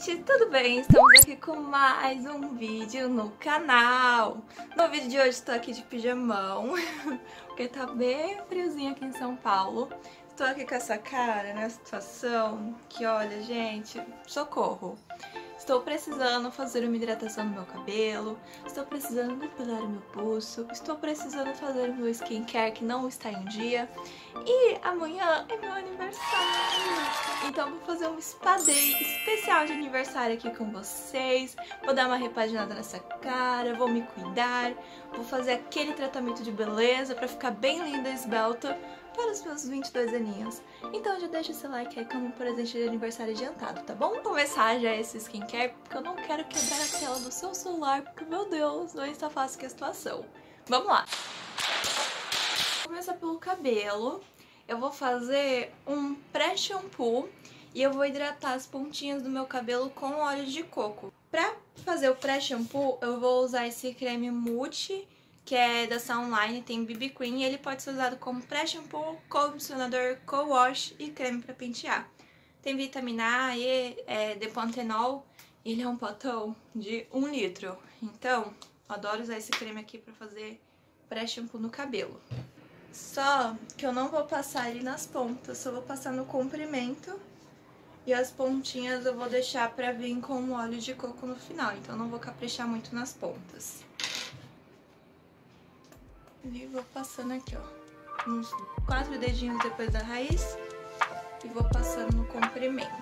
gente, tudo bem? Estamos aqui com mais um vídeo no canal. No vídeo de hoje estou aqui de pijamão, porque tá bem friozinho aqui em São Paulo. Estou aqui com essa cara, né, situação que, olha, gente, socorro. Estou precisando fazer uma hidratação no meu cabelo, estou precisando depilar o meu pulso, estou precisando fazer o meu skincare que não está em dia. E amanhã é meu aniversário, então vou fazer um spa day especial de aniversário aqui com vocês. Vou dar uma repaginada nessa cara, vou me cuidar, vou fazer aquele tratamento de beleza pra ficar bem linda e esbelta para os meus 22 aninhos. Então já deixa o seu like aí como presente de aniversário adiantado, tá bom? Vamos começar já esse skincare, porque eu não quero quebrar a tela do seu celular, porque, meu Deus, não está fácil que a situação. Vamos lá! Vou começar pelo cabelo. Eu vou fazer um pré-shampoo e eu vou hidratar as pontinhas do meu cabelo com óleo de coco. Pra fazer o pré-shampoo, eu vou usar esse creme Multi, que é da Sunline, tem BB Cream, e ele pode ser usado como pré-shampoo, condicionador, co-wash e creme pra pentear. Tem vitamina A e depantenol, e ele é um potão de 1 litro. Então, eu adoro usar esse creme aqui pra fazer pré-shampoo no cabelo. Só que eu não vou passar ele nas pontas, só vou passar no comprimento. E as pontinhas eu vou deixar pra vir com o óleo de coco no final, então não vou caprichar muito nas pontas. E vou passando aqui, ó, uns 4 dedinhos depois da raiz e vou passando no comprimento.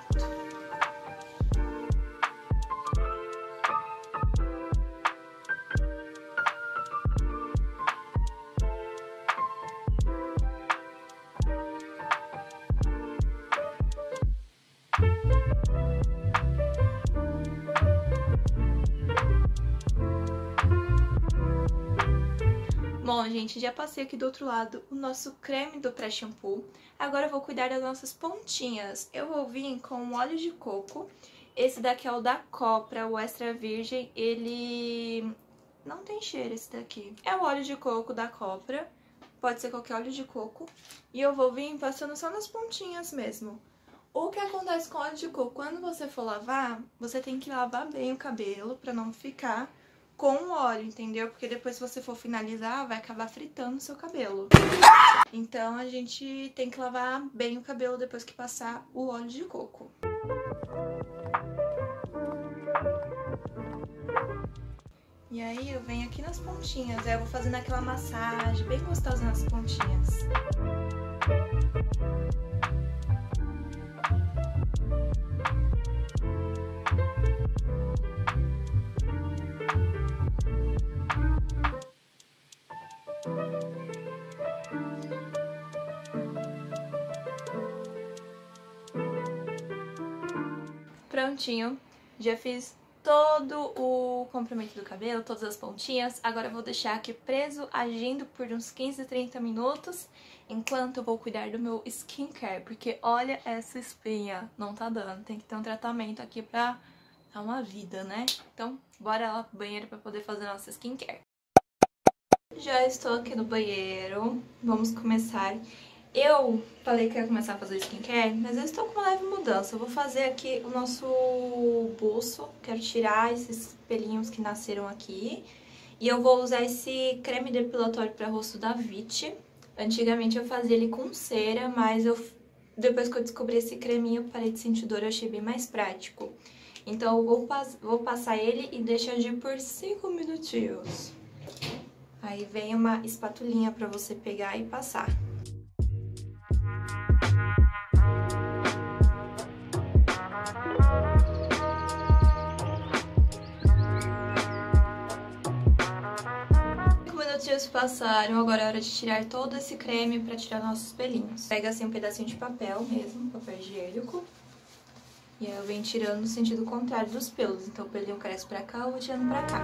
Bom, gente, já passei aqui do outro lado o nosso creme do pré-shampoo. Agora eu vou cuidar das nossas pontinhas. Eu vou vir com um óleo de coco. Esse daqui é o da Copra, o extra virgem. Ele não tem cheiro, esse daqui. É o óleo de coco da Copra. Pode ser qualquer óleo de coco. E eu vou vir passando só nas pontinhas mesmo. O que acontece com óleo de coco? Quando você for lavar, você tem que lavar bem o cabelo pra não ficar com o óleo, entendeu? Porque depois, se você for finalizar, vai acabar fritando o seu cabelo. Então, a gente tem que lavar bem o cabelo depois que passar o óleo de coco. E aí, eu venho aqui nas pontinhas. Aí eu vou fazendo aquela massagem bem gostosa nas pontinhas. Prontinho, já fiz todo o comprimento do cabelo, todas as pontinhas. Agora eu vou deixar aqui preso, agindo por uns 15, 30 minutos, enquanto eu vou cuidar do meu skincare, porque olha essa espinha, não tá dando, tem que ter um tratamento aqui pra dar uma vida, né? Então, bora lá pro banheiro pra poder fazer a nossa skincare. Já estou aqui no banheiro, vamos começar. Eu falei que ia começar a fazer skincare, mas eu estou com uma leve mudança. Eu vou fazer aqui o nosso buço, quero tirar esses pelinhos que nasceram aqui. E eu vou usar esse creme depilatório para rosto da Vichy. Antigamente eu fazia ele com cera, mas depois que eu descobri esse creminho, eu parei de sentir dor, eu achei bem mais prático. Então eu vou passar ele e deixar agir por 5 minutinhos. Aí vem uma espatulinha para você pegar e passar. Dias passaram, agora é hora de tirar todo esse creme pra tirar nossos pelinhos. Pega assim um pedacinho de papel mesmo, papel higiênico. E aí eu venho tirando no sentido contrário dos pelos. Então o pelinho cresce pra cá, eu vou tirando pra cá.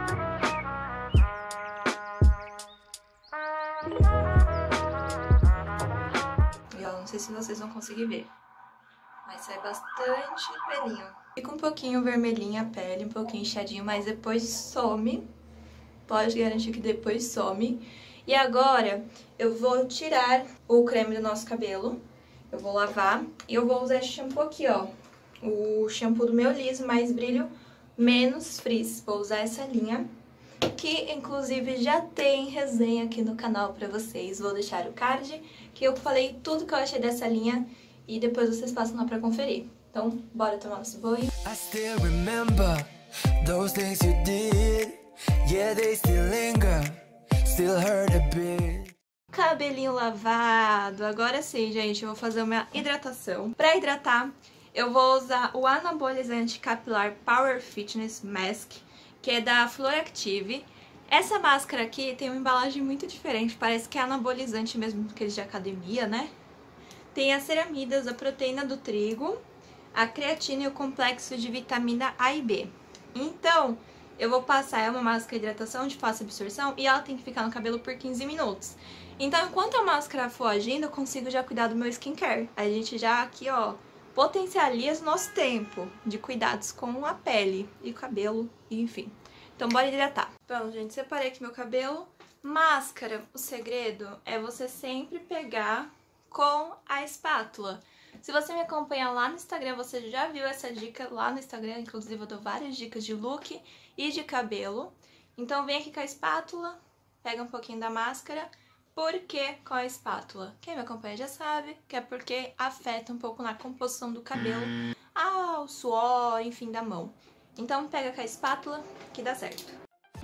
E ó, não sei se vocês vão conseguir ver, mas sai bastante pelinho. Fica um pouquinho vermelhinha a pele, um pouquinho inchadinho, mas depois some. Pode garantir que depois some. E agora eu vou tirar o creme do nosso cabelo. Eu vou lavar e eu vou usar esse shampoo aqui, ó. o shampoo do Meu Liso Mais Brilho Menos Frizz. Vou usar essa linha, que inclusive já tem resenha aqui no canal pra vocês. Vou deixar o card, que eu falei tudo que eu achei dessa linha e depois vocês passam lá pra conferir. Então, bora tomar nosso banho. I still remember those things you did. Yeah, they still linger, still hurt a bit. Cabelinho lavado. Agora sim, gente, eu vou fazer uma hidratação. Pra hidratar, eu vou usar o anabolizante capilar Power Fitness Mask, que é da Floractive. Essa máscara aqui tem uma embalagem muito diferente, parece que é anabolizante mesmo, aqueles de academia, né? Tem as ceramidas, a proteína do trigo, a creatina e o complexo de vitamina A e B. Então, eu vou passar, é uma máscara de hidratação de fácil absorção e ela tem que ficar no cabelo por 15 minutos. Então, enquanto a máscara for agindo, eu consigo já cuidar do meu skincare. A gente já aqui, ó, potencializa o nosso tempo de cuidados com a pele e o cabelo, enfim. Então, bora hidratar. Bom, gente, separei aqui meu cabelo. Máscara, o segredo é você sempre pegar com a espátula. Se você me acompanha lá no Instagram, você já viu essa dica lá no Instagram. Inclusive, eu dou várias dicas de look e de cabelo. Então, vem aqui com a espátula, pega um pouquinho da máscara. Por que com a espátula? Quem me acompanha já sabe que é porque afeta um pouco na composição do cabelo, o suor, enfim, da mão. Então pega com a espátula que dá certo.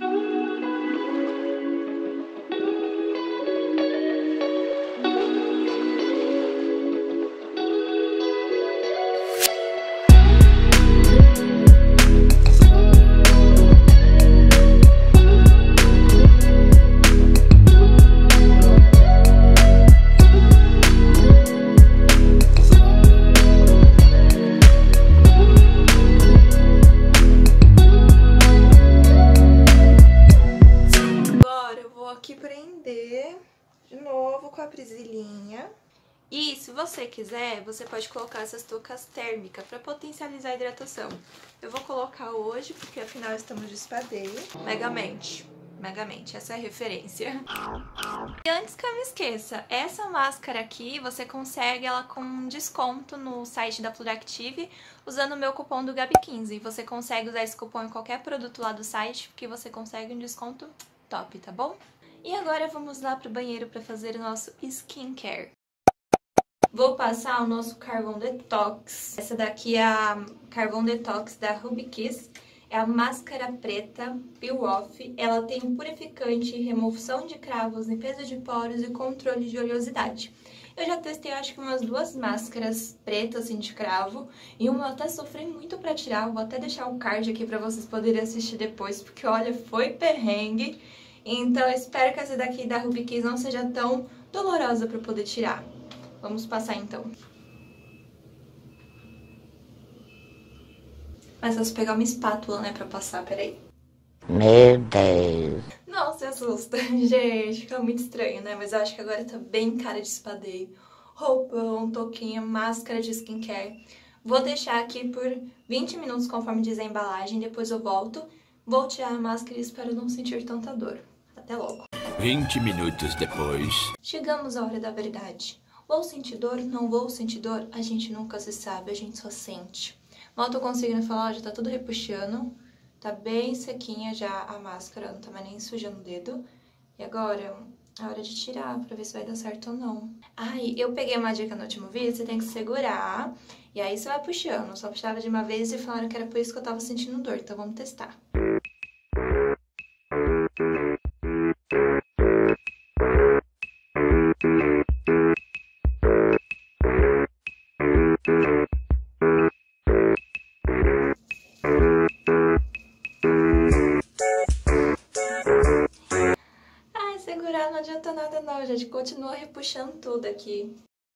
De novo com a presilhinha. E se você quiser, você pode colocar essas toucas térmicas para potencializar a hidratação. Eu vou colocar hoje, porque afinal estamos de espadeio. Megamente, essa é a referência. E antes que eu me esqueça, essa máscara aqui você consegue ela com desconto no site da Floractive usando o meu cupom do Gabi15. Você consegue usar esse cupom em qualquer produto lá do site, porque você consegue um desconto top, tá bom? E agora vamos lá pro banheiro para fazer o nosso skincare. Vou passar o nosso Carvão Detox. Essa daqui é a Carvão Detox da Ruby Kiss. É a máscara preta Peel Off. Ela tem purificante, remoção de cravos, limpeza de poros e controle de oleosidade. Eu já testei, acho que umas 2 máscaras pretas, assim, de cravo. E uma eu até sofri muito pra tirar. Vou até deixar um card aqui pra vocês poderem assistir depois, porque, olha, foi perrengue. Então, eu espero que essa daqui da Ruby Kiss não seja tão dolorosa pra poder tirar. Vamos passar, então. Mas vou pegar uma espátula, né, pra passar, peraí. Meu Deus. Não se assusta, gente, fica muito estranho, né? Mas eu acho que agora tá bem cara de espadeio. Roupão, touquinha, máscara de skincare. Vou deixar aqui por 20 minutos, conforme diz a embalagem. Depois eu volto, vou tirar a máscara e espero não sentir tanta dor. Até logo. 20 minutos depois. Chegamos à hora da verdade. Vou sentir dor? Não vou sentir dor? A gente nunca se sabe, a gente só sente. Mal tô conseguindo falar, já tá tudo repuxando. Tá bem sequinha já a máscara, não tá mais nem sujando o dedo. E agora, é hora de tirar pra ver se vai dar certo ou não. Ai, eu peguei uma dica no último vídeo, você tem que segurar. E aí você vai puxando. Eu só puxava de uma vez e falaram que era por isso que eu tava sentindo dor. Então vamos testar. Não adianta nada não, gente. Continua repuxando tudo aqui.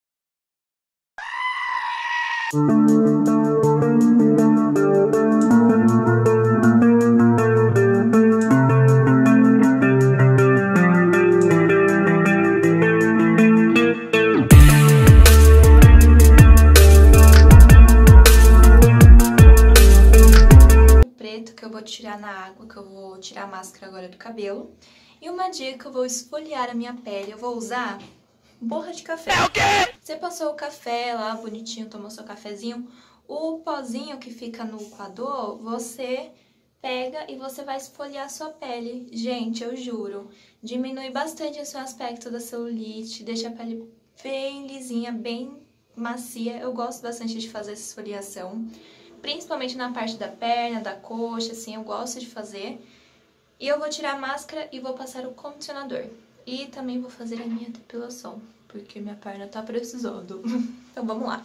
O preto que eu vou tirar na água, que eu vou tirar a máscara agora do cabelo. E uma dica, eu vou esfoliar a minha pele, eu vou usar borra de café. É o quê? Você passou o café lá, bonitinho, tomou seu cafezinho, O pozinho que fica no coador, você pega e você vai esfoliar a sua pele. Gente, eu juro, diminui bastante o seu aspecto da celulite, deixa a pele bem lisinha, bem macia. Eu gosto bastante de fazer essa esfoliação, principalmente na parte da perna, da coxa, assim, eu gosto de fazer. E eu vou tirar a máscara e vou passar o condicionador. E também vou fazer a minha depilação, porque minha perna tá precisando. Então vamos lá.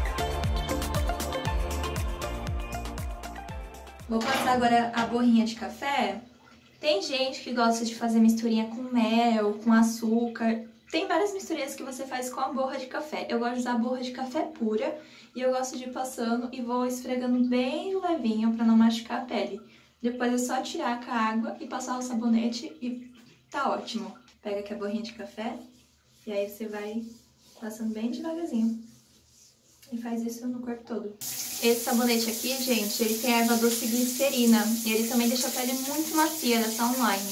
Vou passar agora a borrinha de café. Tem gente que gosta de fazer misturinha com mel, com açúcar. Tem várias misturinhas que você faz com a borra de café. Eu gosto de usar a borra de café pura e eu gosto de ir passando e vou esfregando bem levinho pra não machucar a pele. Depois é só tirar com a água e passar o sabonete e tá ótimo. Pega aqui a borrinha de café e aí você vai passando bem devagarzinho. E faz isso no corpo todo. Esse sabonete aqui, gente, ele tem erva doce e glicerina. E ele também deixa a pele muito macia dessa online.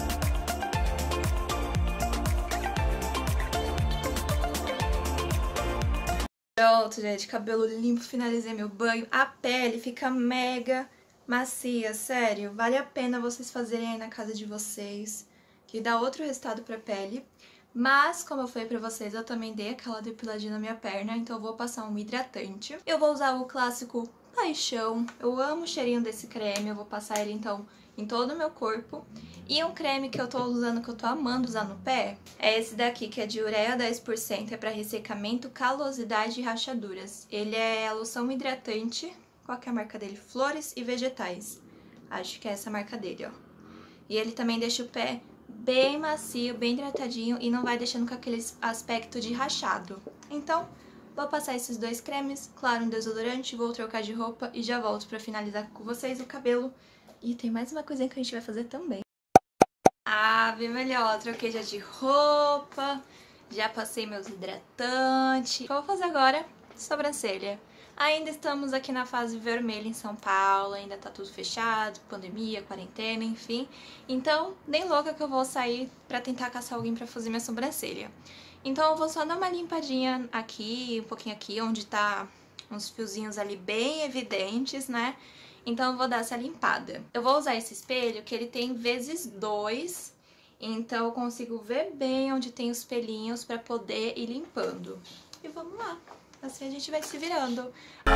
Pronto, gente, cabelo limpo, finalizei meu banho. A pele fica mega macia, sério. Vale a pena vocês fazerem aí na casa de vocês, que dá outro resultado pra pele. Mas, como eu falei pra vocês, eu também dei aquela depiladinha na minha perna, então eu vou passar um hidratante. Eu vou usar o clássico Paixão. Eu amo o cheirinho desse creme, eu vou passar ele então em todo o meu corpo. E um creme que eu tô usando, que eu tô amando usar no pé, é esse daqui, que é de ureia 10%, é pra ressecamento, calosidade e rachaduras. Ele é a loção hidratante, qual que é a marca dele? Flores e Vegetais. Acho que é essa a marca dele, ó. E ele também deixa o pé bem macio, bem hidratadinho e não vai deixando com aquele aspecto de rachado. Então, vou passar esses dois cremes, claro, um desodorante, vou trocar de roupa e já volto pra finalizar com vocês o cabelo. E tem mais uma coisinha que a gente vai fazer também. Ah, bem melhor, troquei já de roupa, já passei meus hidratantes. O que eu vou fazer agora? Sobrancelha. Ainda estamos aqui na fase vermelha em São Paulo, ainda tá tudo fechado, pandemia, quarentena, enfim. Então, nem louca que eu vou sair pra tentar caçar alguém pra fazer minha sobrancelha. Então eu vou só dar uma limpadinha aqui, um pouquinho aqui, onde tá uns fiozinhos ali bem evidentes, né? Então eu vou dar essa limpada. Eu vou usar esse espelho que ele tem vezes 2, então eu consigo ver bem onde tem os pelinhos pra poder ir limpando. E vamos lá. Assim a gente vai se virando.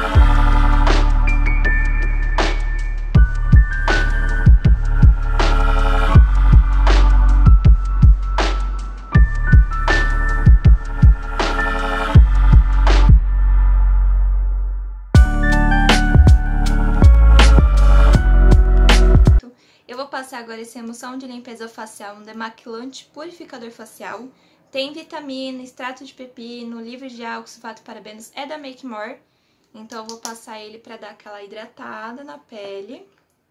Eu vou passar agora esse emulsão de limpeza facial, um demaquilante purificador facial. Tem vitamina, extrato de pepino, livre de álcool, sulfato e parabenos, é da Make More. Então eu vou passar ele pra dar aquela hidratada na pele.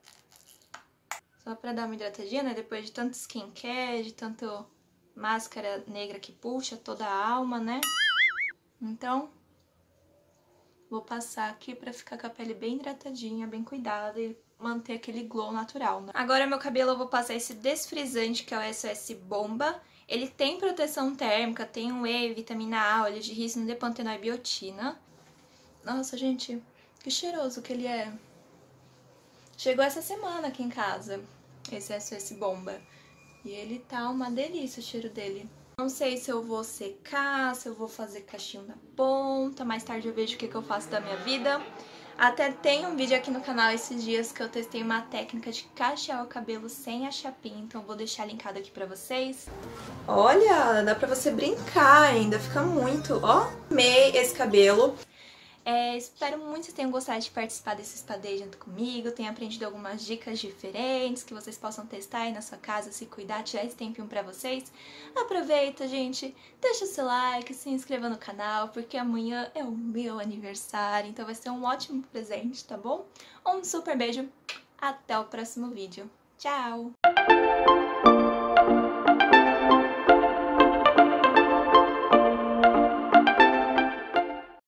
Só pra dar uma hidratadinha, né? Depois de tanto skincare, de tanto máscara negra que puxa toda a alma, né? Então, vou passar aqui pra ficar com a pele bem hidratadinha, bem cuidada e manter aquele glow natural, né? Agora meu cabelo eu vou passar esse desfrisante, que é o SOS Bomba. Ele tem proteção térmica, tem um whey, vitamina A, óleo de rícino, depantenol e biotina. Nossa, gente, que cheiroso que ele é. Chegou essa semana aqui em casa, esse SOS Bomba. E ele tá uma delícia o cheiro dele. Não sei se eu vou secar, se eu vou fazer cachinho na ponta. Mais tarde eu vejo o que eu faço da minha vida. Até tem um vídeo aqui no canal esses dias que eu testei uma técnica de cachear o cabelo sem a chapinha, então eu vou deixar linkado aqui pra vocês. Olha, dá pra você brincar ainda, fica muito, ó. Amei esse cabelo. Espero muito que vocês tenham gostado de participar desse spa day junto comigo, tenham aprendido algumas dicas diferentes, que vocês possam testar aí na sua casa, se cuidar, tirar esse tempinho pra vocês. Aproveita, gente, deixa o seu like, se inscreva no canal, porque amanhã é o meu aniversário, então vai ser um ótimo presente, tá bom? Um super beijo, até o próximo vídeo. Tchau!